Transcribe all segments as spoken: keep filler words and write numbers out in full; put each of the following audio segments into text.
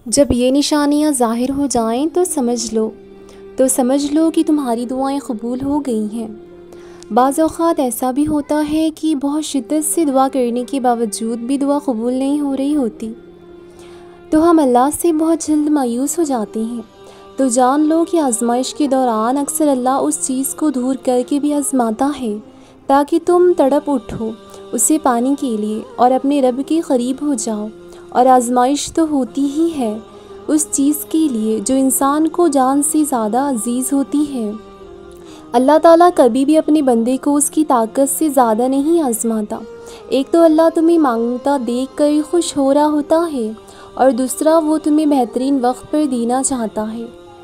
جب یہ نشانیاں ظاہر ہو جائیں تو سمجھ لو تو سمجھ لو کہ تمہاری دعائیں قبول ہو گئی ہیں۔ بعض اوقات ایسا بھی ہوتا ہے کہ بہت شدت سے دعا کرنے کے باوجود بھی دعا قبول نہیں ہو رہی ہوتی، تو ہم اللہ سے بہت جلد مایوس ہو جاتے ہیں۔ تو جان لو کہ آزمائش کے دوران اکثر اللہ اس چیز کو دور کر کے بھی آزماتا ہے تاکہ تم تڑپ اٹھو اسے پانے کے لیے اور اپنے رب کے قریب ہو جاؤ۔ اور آزمائش تو ہوتی ہی ہے اس چیز کے لیے جو انسان کو جان سے زیادہ عزیز ہوتی ہے۔ اللہ تعالیٰ کبھی بھی اپنے بندے کو اس کی طاقت سے زیادہ نہیں آزماتا۔ ایک تو اللہ تمہیں مانگتا دیکھ کر خوش ہو رہا ہوتا ہے، اور دوسرا وہ تمہیں بہترین وقت پر دینا چاہتا ہے۔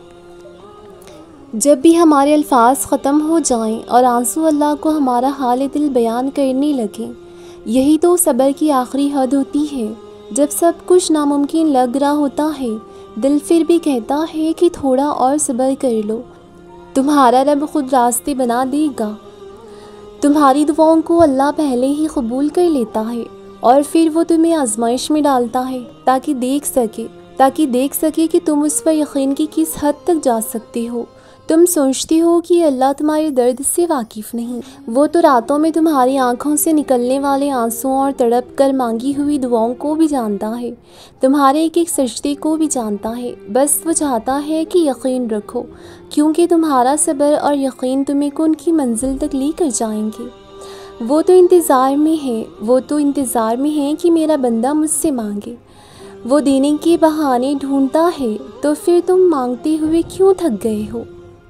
جب بھی ہمارے الفاظ ختم ہو جائیں اور آنسو اللہ کو ہمارا حال دل بیان کرنے لگیں، یہی تو صبر کی آخری حد ہوتی ہے۔ جب سب کچھ ناممکن لگ رہا ہوتا ہے، دل پھر بھی کہتا ہے کہ تھوڑا اور صبر کر لو، تمہارا رب خود راستے بنا دے گا۔ تمہاری دعاؤں کو اللہ پہلے ہی قبول کر لیتا ہے اور پھر وہ تمہیں آزمائش میں ڈالتا ہے تاکہ دیکھ سکے تاکہ دیکھ سکے کہ تم اس پر یقین کی کس حد تک جا سکتے ہو۔ تم سوچتے ہو کہ اللہ تمہارے درد سے واقف نہیں، وہ تو راتوں میں تمہاری آنکھوں سے نکلنے والے آنسوؤں اور تڑپ کر مانگی ہوئی دعاؤں کو بھی جانتا ہے، تمہارے ایک ایک سجدے کو بھی جانتا ہے۔ بس وہ چاہتا ہے کہ یقین رکھو، کیونکہ تمہارا صبر اور یقین تمہیں ان کی منزل تک لے کر جائیں گے۔ وہ تو انتظار میں ہے وہ تو انتظار میں ہے کہ میرا بندہ مجھ سے مانگے۔ وہ دینے کے بہانے ڈھونڈتا ہے، تو پھر تم مانگتے ہوئے کیوں تھک گئے ہو؟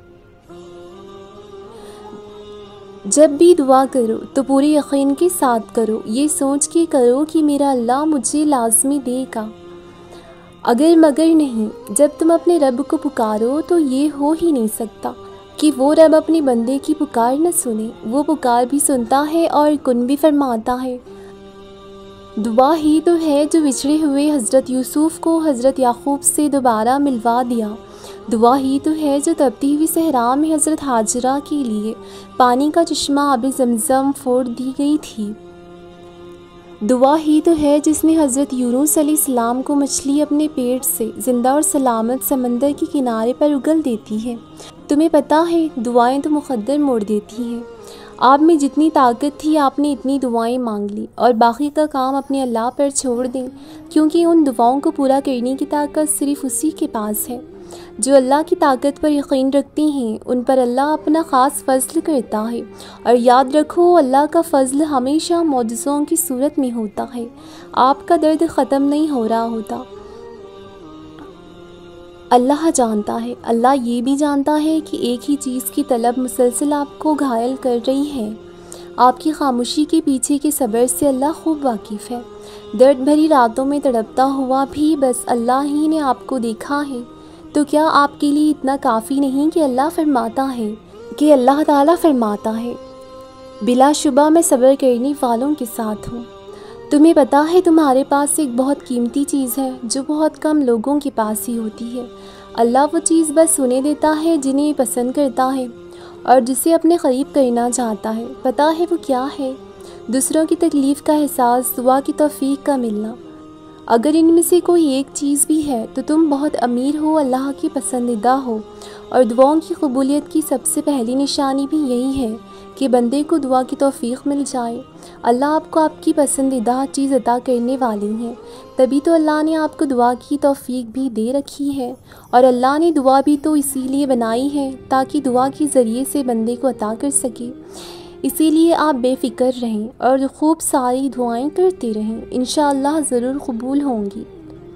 جب بھی دعا کرو تو پورے یقین کے ساتھ کرو، یہ سوچ کے کرو کہ میرا اللہ مجھے لازمی دے گا، اگر مگر نہیں۔ جب تم اپنے رب کو پکارو تو یہ ہو ہی نہیں سکتا کہ وہ رب اپنے بندے کی پکار نہ سنے۔ وہ پکار بھی سنتا ہے اور کن بھی فرماتا ہے۔ دعا ہی تو ہے جو بچھڑے ہوئے حضرت یوسف کو حضرت یعقوب سے دوبارہ ملوا دیا۔ دعا ہی تو ہے جو تپتی ہوئی صحرا میں حضرت ہاجرہ کے لیے پانی کا چشمہ آب زمزم پھوڑ دی گئی تھی۔ دعا ہی تو ہے جس نے حضرت یونس علیہ السلام کو مچھلی اپنے پیٹ سے زندہ اور سلامت سمندر کے کنارے پر اگل دیتی ہے۔ تمہیں پتہ ہے دعائیں تو مقدر موڑ دیتی ہیں۔ آپ میں جتنی طاقت تھی آپ نے اتنی دعائیں مانگ لی، اور باقی کا کام اپنے اللہ پر چھوڑ دیں، کیونکہ ان دعاؤں کو پورا کرنے کی طاقت صرف اسی کے پاس ہے۔ جو اللہ کی طاقت پر یقین رکھتے ہیں ان پر اللہ اپنا خاص فضل کرتا ہے، اور یاد رکھو اللہ کا فضل ہمیشہ معجزوں کی صورت میں ہوتا ہے۔ آپ کا درد ختم نہیں ہو رہا ہوتا، اللہ جانتا ہے۔ اللہ یہ بھی جانتا ہے کہ ایک ہی چیز کی طلب مسلسل آپ کو گھائل کر رہی ہے۔ آپ کی خاموشی کے پیچھے کے صبر سے اللہ خوب واقف ہے۔ درد بھری راتوں میں تڑپتا ہوا بھی بس اللہ ہی نے آپ کو دیکھا ہے، تو کیا آپ کے لیے اتنا کافی نہیں کہ اللہ فرماتا ہے کہ اللہ تعالیٰ فرماتا ہے بلا شبہ میں صبر کرنے والوں کے ساتھ ہوں۔ تمہیں پتہ ہے تمہارے پاس ایک بہت قیمتی چیز ہے جو بہت کم لوگوں کے پاس ہی ہوتی ہے۔ اللہ وہ چیز بس انہیں دیتا ہے جنہیں پسند کرتا ہے اور جسے اپنے قریب کرنا چاہتا ہے۔ پتہ ہے وہ کیا ہے؟ دوسروں کی تکلیف کا احساس، دعا کی توفیق کا ملنا۔ اگر ان میں سے کوئی ایک چیز بھی ہے تو تم بہت امیر ہو، اللہ کی پسندیدہ ہو۔ اور دعاؤں کی قبولیت کی سب سے پہلی نشانی بھی یہی ہے کہ بندے کو دعا کی توفیق مل جائے۔ اللہ آپ کو آپ کی پسندیدہ چیز عطا کرنے والی ہیں، تبھی تو اللہ نے آپ کو دعا کی توفیق بھی دے رکھی ہے۔ اور اللہ نے دعا بھی تو اسی لیے بنائی ہے تاکہ دعا کے ذریعے سے بندے کو عطا کر سکے۔ اسی لیے آپ بے فکر رہیں اور خوب ساری دعائیں کرتے رہیں، انشاءاللہ ضرور قبول ہوں گی۔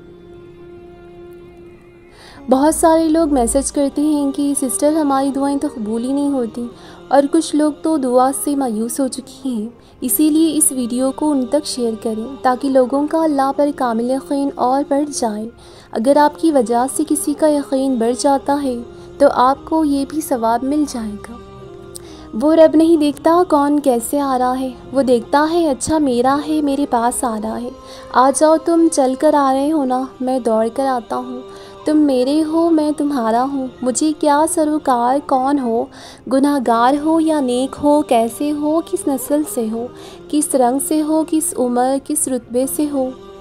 بہت سارے لوگ میسج کرتے ہیں کہ سسٹر ہماری دعائیں تو قبول ہی نہیں ہوتی، اور کچھ لوگ تو دعا سے مایوس ہو چکی ہیں۔ اسی لیے اس ویڈیو کو ان تک شیئر کریں تاکہ لوگوں کا اللہ پر کامل یقین اور بڑھ جائے۔ اگر آپ کی وجہ سے کسی کا یقین بڑھ جاتا ہے تو آپ کو یہ بھی ثواب مل جائے گا۔ وہ رب نہیں دیکھتا کون کیسے آ رہا ہے، وہ دیکھتا ہے اچھا میرا ہے، میرے پاس آ رہا ہے۔ آ جاؤ تم چل کر آ رہے ہو نا، میں دوڑ کر آتا ہوں۔ تم میرے ہو میں تمہارا ہوں، مجھے کیا سروکار کون ہو، گناہ گار ہو یا نیک ہو، کیسے ہو، کس نسل سے ہو، کس رنگ سے ہو، کس عمر، کس رتبے سے ہو،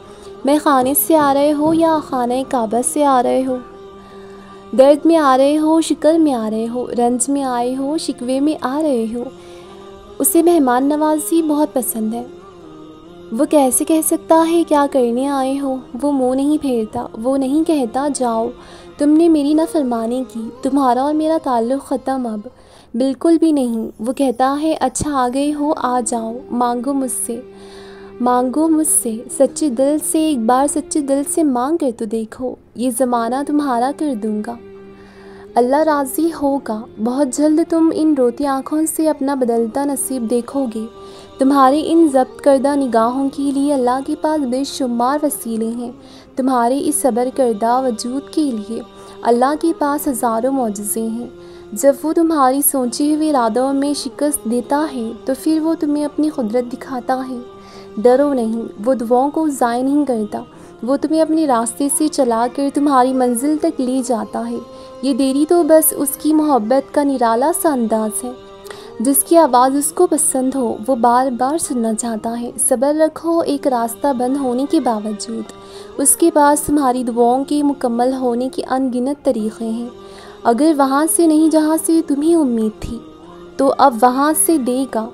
میں خانے سے آ رہے ہو یا خانہ کعبہ سے آ رہے ہو، درد میں آ رہے ہو، شکر میں آ رہے ہو، رنج میں آئے ہو، شکوے میں آ رہے ہو، اسے مہمان نوازی بہت پسند ہے۔ وہ کیسے کہہ سکتا ہے کیا کرنے آئے ہو؟ وہ منہ نہیں پھیرتا، وہ نہیں کہتا جاؤ تم نے میری نافرمانی کی، تمہارا اور میرا تعلق ختم اب، بالکل بھی نہیں۔ وہ کہتا ہے اچھا آ گئے ہو، آ جاؤ، مانگو مجھ سے، مانگو مجھ سے، سچے دل سے، ایک بار سچے دل سے مانگ کر تو دیکھو، یہ زمانہ تمہارا کر دوں گا، اللہ راضی ہوگا، بہت جلد تم ان روتی آنکھوں سے اپنا بدلتا نصیب دیکھو گے۔ تمہارے ان ضبط کردہ نگاہوں کے لیے اللہ کے پاس بے شمار وسیلے ہیں، تمہارے اس صبر کردہ وجود کے لیے اللہ کے پاس ہزاروں معجزے ہیں۔ جب وہ تمہاری سوچے ہوئے ارادوں میں شکست دیتا ہے تو پھر وہ تمہیں اپنی قدرت دکھاتا ہے۔ ڈرو نہیں، وہ دعاؤں کو ضائع نہیں کرتا، وہ تمہیں اپنے راستے سے چلا کر تمہاری منزل تک لے جاتا ہے۔ یہ دیری تو بس اس کی محبت کا نرالا سا انداز ہے، جس کی آواز اس کو پسند ہو وہ بار بار سننا چاہتا ہے۔ صبر رکھو، ایک راستہ بند ہونے کے باوجود اس کے پاس تمہاری دعاؤں کے مکمل ہونے کے ان گنت طریقے ہیں۔ اگر وہاں سے نہیں جہاں سے تمہیں امید تھی تو اب وہاں سے دے گا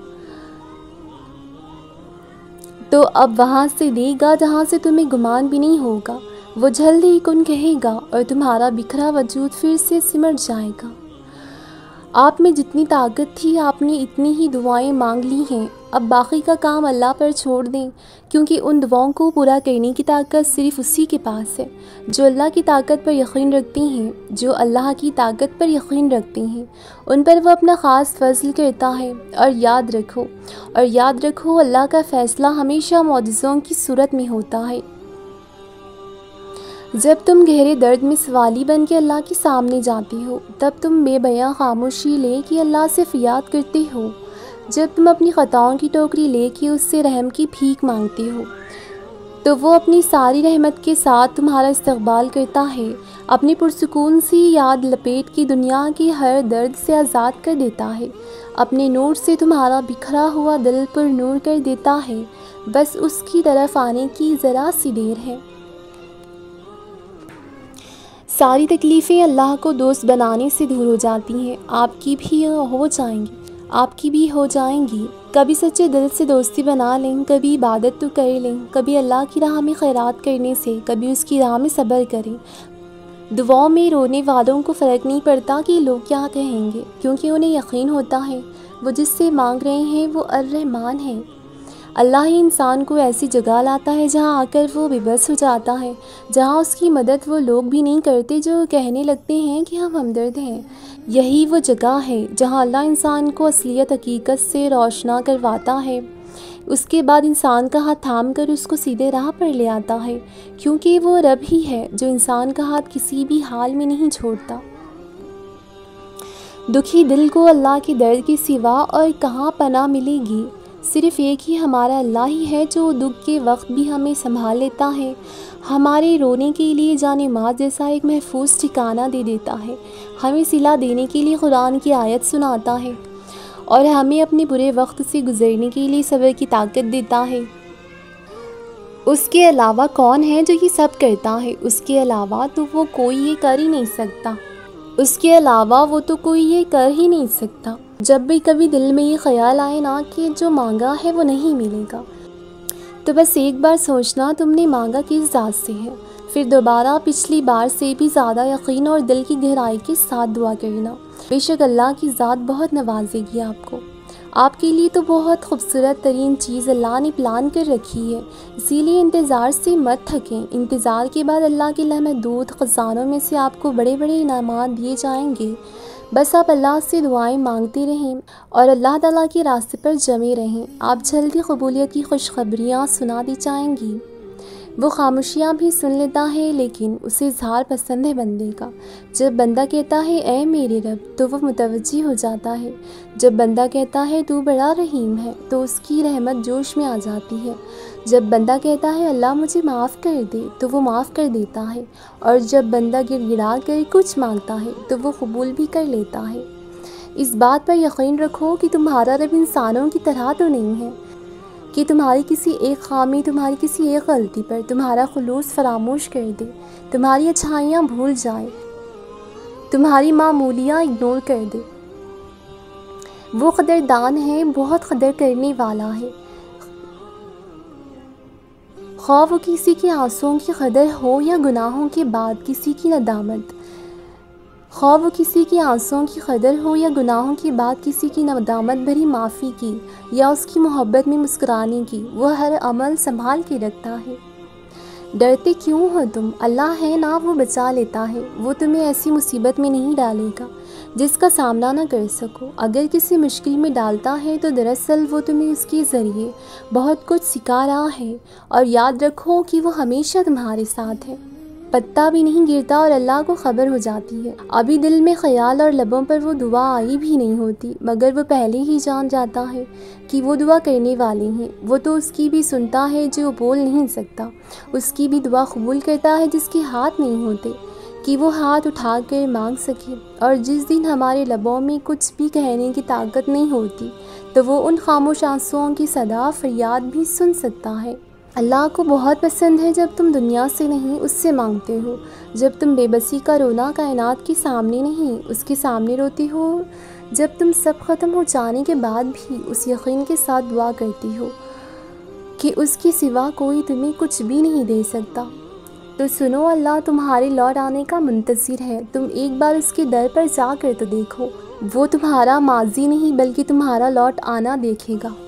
تو اب وہاں سے دے گا جہاں سے تمہیں گمان بھی نہیں ہوگا۔ وہ جلد ہی کن کہے گا اور تمہارا بکھرا وجود پھر سے سمٹ جائے گا۔ آپ میں جتنی طاقت تھی آپ نے اتنی ہی دعائیں مانگ لی ہیں، اب باقی کا کام اللہ پر چھوڑ دیں، کیونکہ ان دعاؤں کو پورا کرنے کی طاقت صرف اسی کے پاس ہے۔ جو اللہ کی طاقت پر یقین رکھتے ہیں جو اللہ کی طاقت پر یقین رکھتے ہیں ان پر وہ اپنا خاص فضل کرتا ہے۔ اور یاد رکھو اور یاد رکھو اللہ کا فیصلہ ہمیشہ معجزوں کی صورت میں ہوتا ہے۔ جب تم گہرے درد میں سوالی بن کے اللہ کے سامنے جاتے ہو تب تم بے بیاں خاموشی لے کے اللہ سے فریاد کرتے ہو۔ جب تم اپنی خطاؤں کی ٹوکری لے کے اس سے رحم کی بھیک مانگتے ہو تو وہ اپنی ساری رحمت کے ساتھ تمہارا استقبال کرتا ہے، اپنی پرسکون سی یاد لپیٹ کے دنیا کے ہر درد سے آزاد کر دیتا ہے، اپنے نور سے تمہارا بکھرا ہوا دل پر نور کر دیتا ہے، بس اس کی طرف آنے کی ذرا سی دیر ہے۔ ساری تکلیفیں اللہ کو دوست بنانے سے دور ہو جاتی ہیں، آپ کی بھی ہو جائیں گی آپ کی بھی ہو جائیں گی کبھی سچے دل سے دوستی بنا لیں، کبھی عبادت تو کر لیں، کبھی اللہ کی راہ میں خیرات کرنے سے، کبھی اس کی راہ میں صبر کریں۔ دعاؤں میں رونے والوں کو فرق نہیں پڑتا کہ لوگ کیا کہیں گے، کیونکہ انہیں یقین ہوتا ہے وہ جس سے مانگ رہے ہیں وہ الرحمن ہے۔ اللہ ہی انسان کو ایسی جگہ لاتا ہے جہاں آ کر وہ بے بس ہو جاتا ہے، جہاں اس کی مدد وہ لوگ بھی نہیں کرتے جو کہنے لگتے ہیں کہ ہم ہمدرد ہیں۔ یہی وہ جگہ ہے جہاں اللہ انسان کو اصلیت حقیقت سے روشنا کرواتا ہے، اس کے بعد انسان کا ہاتھ تھام کر اس کو سیدھے راہ پر لے آتا ہے، کیونکہ وہ رب ہی ہے جو انسان کا ہاتھ کسی بھی حال میں نہیں چھوڑتا۔ دکھی دل کو اللہ کے درد کے سوا اور کہاں پناہ ملے گی؟ صرف ایک ہی ہمارا اللہ ہی ہے جو دکھ کے وقت بھی ہمیں سنبھال لیتا ہے، ہمارے رونے کے لیے جانے ماں جیسا ایک محفوظ ٹھکانہ دے دیتا ہے، ہمیں صلہ دینے کے لیے قرآن کی آیت سناتا ہے اور ہمیں اپنے برے وقت سے گزرنے کے لیے صبر کی طاقت دیتا ہے۔ اس کے علاوہ کون ہے جو یہ سب کرتا ہے؟ اس کے علاوہ تو وہ کوئی یہ کر ہی نہیں سکتا اس کے علاوہ وہ تو کوئی یہ کر ہی نہیں سکتا۔ جب بھی کبھی دل میں یہ خیال آئے نا کہ جو مانگا ہے وہ نہیں ملے گا تو بس ایک بار سوچنا تم نے مانگا کس ذات سے ہے، پھر دوبارہ پچھلی بار سے بھی زیادہ یقین اور دل کی گہرائی کے ساتھ دعا کرنا، بے شک اللہ کی ذات بہت نوازے گی آپ کو۔ آپ کے لیے تو بہت خوبصورت ترین چیز اللہ نے پلان کر رکھی ہے، اسی لیے انتظار سے مت تھکیں۔ انتظار کے بعد اللہ کے لامحدود خزانوں میں سے آپ کو بڑے بڑے انعامات دیے جائیں گے، بس آپ اللہ سے دعائیں مانگتے رہیں اور اللہ تعالیٰ کے راستے پر جمے رہیں، آپ جلدی قبولیت کی خوشخبریاں سنا دی جائیں گی۔ وہ خاموشیاں بھی سن لیتا ہے لیکن اسے اظہار پسند ہے بندے کا۔ جب بندہ کہتا ہے اے میرے رب تو وہ متوجہ ہو جاتا ہے، جب بندہ کہتا ہے تو بڑا رحیم ہے تو اس کی رحمت جوش میں آ جاتی ہے، جب بندہ کہتا ہے اللہ مجھے معاف کر دے تو وہ معاف کر دیتا ہے، اور جب بندہ گڑ گڑا کر کچھ مانگتا ہے تو وہ قبول بھی کر لیتا ہے۔ اس بات پر یقین رکھو کہ تمہارا رب انسانوں کی طرح تو نہیں ہے، کہ تمہاری کسی ایک خامی، تمہاری کسی ایک غلطی پر تمہارا خلوص فراموش کر دے، تمہاری اچھائیاں بھول جائے، تمہاری معمولیاں اگنور کر دے۔ وہ قدردان ہے، بہت قدر کرنے والا ہے۔ خواہ وہ کسی کے آنسوؤں کی قدر ہو یا گناہوں کے بعد کسی کی ندامت، خواہ وہ کسی کے آنسوؤں کی قدر ہو یا گناہوں کے بعد کسی کی ندامت بھری معافی کی یا اس کی محبت میں مسکرانے کی، وہ ہر عمل سنبھال کے رکھتا ہے۔ ڈرتے کیوں ہو تم؟ اللہ ہے نا، وہ بچا لیتا ہے۔ وہ تمہیں ایسی مصیبت میں نہیں ڈالے گا جس کا سامنا نہ کر سکو۔ اگر کسی مشکل میں ڈالتا ہے تو دراصل وہ تمہیں اس کے ذریعے بہت کچھ سکھا رہا ہے، اور یاد رکھو کہ وہ ہمیشہ تمہارے ساتھ ہے۔ پتا بھی نہیں گرتا اور اللہ کو خبر ہو جاتی ہے۔ ابھی دل میں خیال اور لبوں پر وہ دعا آئی بھی نہیں ہوتی، مگر وہ پہلے ہی جان جاتا ہے کہ وہ دعا کرنے والے ہیں۔ وہ تو اس کی بھی سنتا ہے جو بول نہیں سکتا، اس کی بھی دعا قبول کرتا ہے جس کے ہاتھ نہیں ہوتے کہ وہ ہاتھ اٹھا کر مانگ سکے۔ اور جس دن ہمارے لبوں میں کچھ بھی کہنے کی طاقت نہیں ہوتی تو وہ ان خاموش آنسوؤں کی صدا فریاد بھی سن سکتا ہے۔ اللہ کو بہت پسند ہے جب تم دنیا سے نہیں اس سے مانگتے ہو، جب تم بے بسی کا رونا کائنات کے سامنے نہیں اس کے سامنے روتے ہو، جب تم سب ختم ہو جانے کے بعد بھی اس یقین کے ساتھ دعا کرتی ہو کہ اس کے سوا کوئی تمہیں کچھ بھی نہیں دے سکتا۔ تو سنو، اللہ تمہارے لوٹ آنے کا منتظر ہے۔ تم ایک بار اس کے در پر جا کر تو دیکھو، وہ تمہارا ماضی نہیں بلکہ تمہارا لوٹ آنا دیکھے گا۔